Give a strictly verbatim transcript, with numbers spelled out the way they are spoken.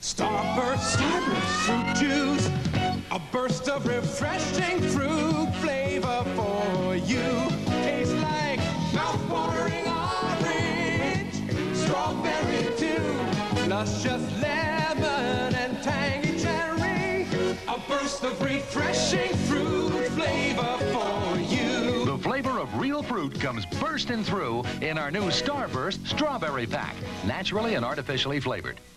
Starburst, Starburst fruit juice, a burst of refreshing fruit flavor for you. Tastes like mouth-watering orange, strawberry too, luscious lemon and tangy cherry. A burst of refreshing fruit flavor for you. The flavor of real fruit comes bursting through in our new Starburst Strawberry Pack, naturally and artificially flavored.